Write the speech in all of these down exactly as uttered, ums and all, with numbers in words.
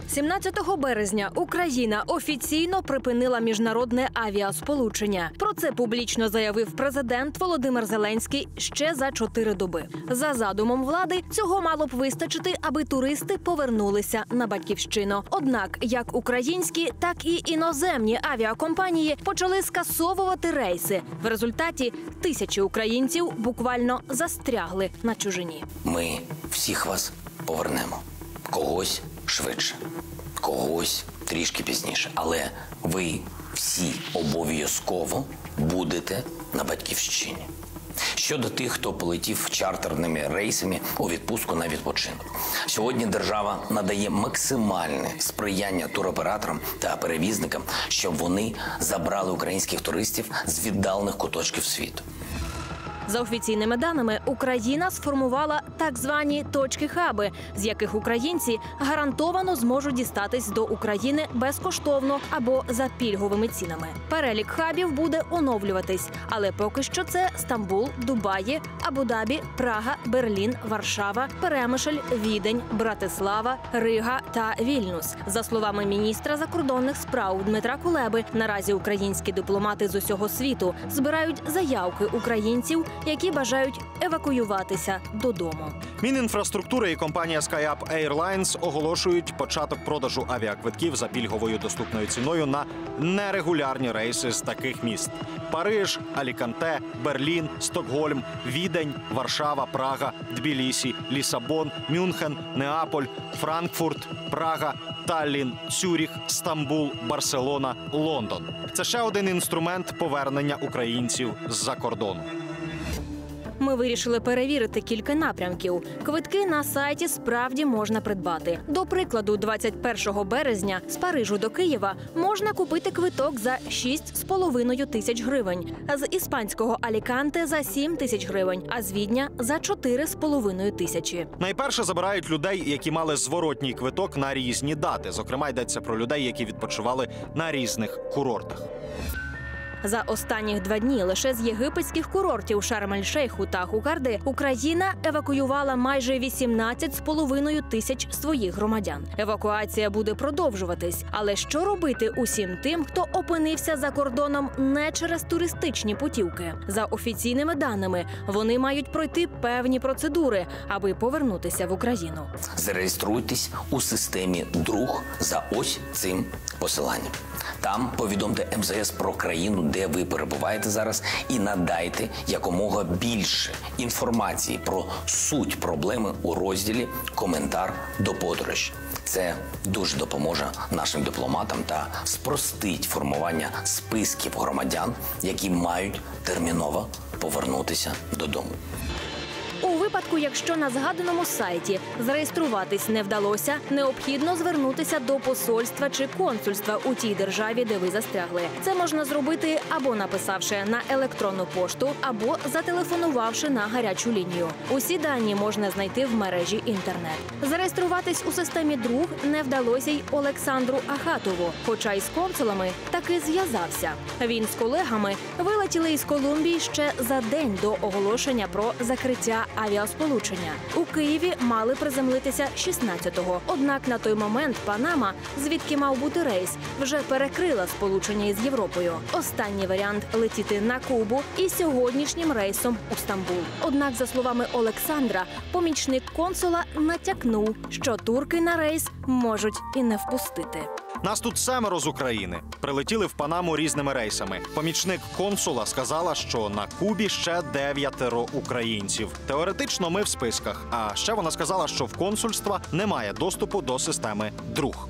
сімнадцятого березня Україна офіційно припинила міжнародне авіасполучення. Про це публічно заявив президент Володимир Зеленський ще за чотири доби. За задумом влади, цього мало б вистачити, аби туристи повернулися на батьківщину. Однак, як українські, так і іноземні авіакомпанії почали скасовувати рейси. В результаті тисячі українців буквально застрягли на чужині. Ми всіх вас повернемо. Когось швидше, когось трішки пізніше. Але ви всі обов'язково будете на батьківщині. Щодо тих, хто полетів чартерними рейсами у відпустку на відпочинок. Сьогодні держава надає максимальне сприяння туроператорам та перевізникам, щоб вони забрали українських туристів з віддалених куточків світу. За офіційними даними, Україна сформувала так звані точки-хаби, з яких українці гарантовано зможуть дістатись до України безкоштовно або за пільговими цінами. Перелік хабів буде оновлюватись, але поки що це Стамбул, Дубаї, Абу-Дабі, Прага, Берлін, Варшава, Перемишль, Відень, Братислава, Рига та Вільнюс. За словами міністра закордонних справ Дмитра Кулеби, наразі українські дипломати з усього світу збирають заявки українців, які бажають евакуюватися додому. Мінінфраструктури і компанія SkyUp Airlines оголошують початок продажу авіаквитків за пільговою доступною ціною на нерегулярні рейси з таких міст: Париж, Аліканте, Берлін, Стокгольм, Відень, Варшава, Прага, Тбілісі, Лісабон, Мюнхен, Неаполь, Франкфурт, Прага, Таллін, Цюріх, Стамбул, Барселона, Лондон. Це ще один інструмент повернення українців з-за кордону. Ми вирішили перевірити кілька напрямків. Квитки на сайті справді можна придбати. До прикладу, двадцять першого березня з Парижу до Києва можна купити квиток за шість з половиною тисяч гривень, а з іспанського Аліканте за сім тисяч гривень, а з Відня за чотири з половиною тисячі. Найперше забирають людей, які мали зворотній квиток на різні дати. Зокрема, йдеться про людей, які відпочивали на різних курортах. За останніх два дні лише з єгипетських курортів Шарм-ель-Шейху та Хургади Україна евакуювала майже вісімнадцять з половиною тисяч своїх громадян. Евакуація буде продовжуватись. Але що робити усім тим, хто опинився за кордоном не через туристичні путівки? За офіційними даними, вони мають пройти певні процедури, аби повернутися в Україну. Зареєструйтесь у системі «Друг» за ось цим посиланням. Там повідомте ем зе ес про країну, де ви перебуваєте зараз, і надайте якомога більше інформації про суть проблеми у розділі «Коментар до подорожі». Це дуже допоможе нашим дипломатам та спростить формування списків громадян, які мають терміново повернутися додому. У випадку, якщо на згаданому сайті зареєструватись не вдалося, необхідно звернутися до посольства чи консульства у тій державі, де ви застрягли. Це можна зробити або написавши на електронну пошту, або зателефонувавши на гарячу лінію. Усі дані можна знайти в мережі інтернет. Зареєструватись у системі «Друг» не вдалося й Олександру Ахатову, хоча й з консулами таки зв'язався. Він з колегами вилетіли із Колумбії ще за день до оголошення про закриття авіасполучення. У Києві мали приземлитися шістнадцятого. Однак на той момент Панама, звідки мав бути рейс, вже перекрила сполучення із Європою. Останній варіант – летіти на Кубу і сьогоднішнім рейсом у Стамбул. Однак, за словами Олександра, помічник консула натякнув, що турки на рейс можуть і не впустити. Нас тут семеро з України. Прилетіли в Панаму різними рейсами. Помічник консула сказала, що на Кубі ще дев'ятеро українців. Теоретично ми в списках. А ще вона сказала, що в консульства немає доступу до системи «Друг».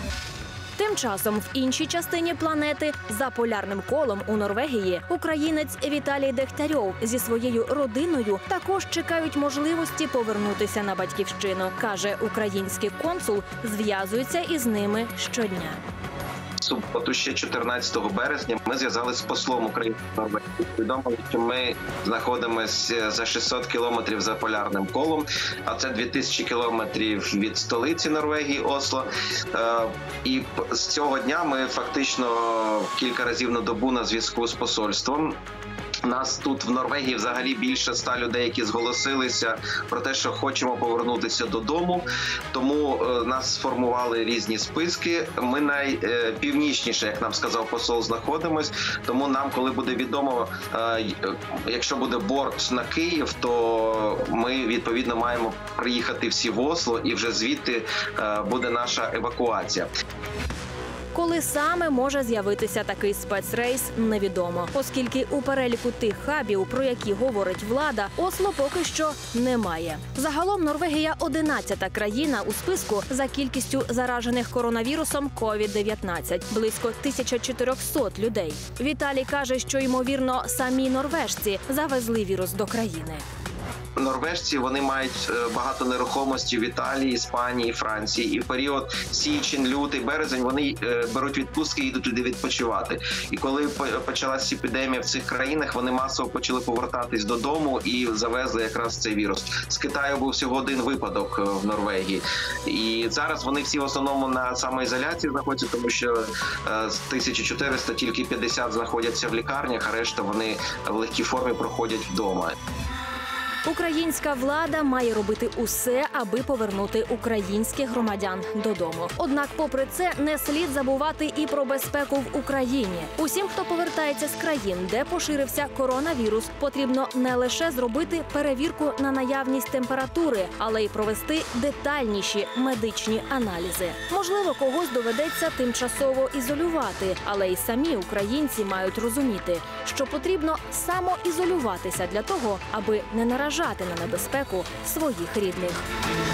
Тим часом в іншій частині планети, за полярним колом у Норвегії, українець Віталій Дегтярьов зі своєю родиною також чекають можливості повернутися на батьківщину. Каже, український консул зв'язується із ними щодня. суботу, ще чотирнадцятого березня, ми зв'язалися з послом України в Норвегії. Відомо, що ми знаходимося за шістсот кілометрів за полярним колом, а це дві тисячі кілометрів від столиці Норвегії, Осло. І з цього дня ми фактично кілька разів на добу на зв'язку з посольством. Нас тут в Норвегії взагалі більше ста людей, які зголосилися про те, що хочемо повернутися додому. Тому е, нас сформували різні списки. Ми найпівнічніше, як нам сказав посол, знаходимось. Тому нам, коли буде відомо, е, якщо буде борт на Київ, то ми відповідно маємо приїхати всі в Осло, і вже звідти е, буде наша евакуація. Коли саме може з'явитися такий спецрейс, невідомо, оскільки у переліку тих хабів, про які говорить влада, Осло поки що немає. Загалом Норвегія – одинадцята країна у списку за кількістю заражених коронавірусом ковід дев'ятнадцять – близько тисяча чотириста людей. Віталій каже, що, ймовірно, самі норвежці завезли вірус до країни. Норвежці, вони мають багато нерухомості в Італії, Іспанії, Франції. І в період січень, лютий, березень вони беруть відпустки і йдуть туди відпочивати. І коли почалася епідемія в цих країнах, вони масово почали повертатись додому і завезли якраз цей вірус. З Китаю був всього один випадок в Норвегії. І зараз вони всі в основному на самоізоляції знаходяться, тому що з тисячі чотириста тільки п'ятдесят знаходяться в лікарнях, а решта вони в легкій формі проходять вдома. Українська влада має робити усе, аби повернути українських громадян додому. Однак, попри це, не слід забувати і про безпеку в Україні. Усім, хто повертається з країн, де поширився коронавірус, потрібно не лише зробити перевірку на наявність температури, але й провести детальніші медичні аналізи. Можливо, когось доведеться тимчасово ізолювати, але й самі українці мають розуміти, що потрібно самоізолюватися для того, аби не наражати на небезпеку своїх рідних.